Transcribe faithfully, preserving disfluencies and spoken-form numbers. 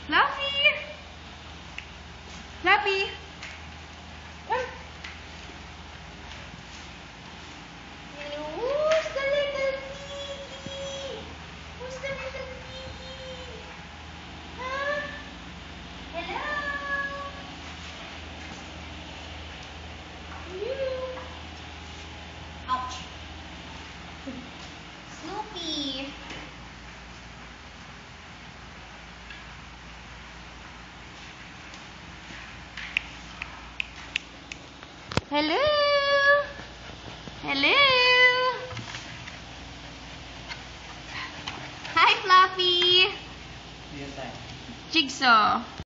Fluffy! Fluffy! Come. Who's the little piggy? Who's the little piggy? Huh? Hello? You. Ouch. Snoopy. Hello? Hello? Hi, Fluffy. Jigsaw.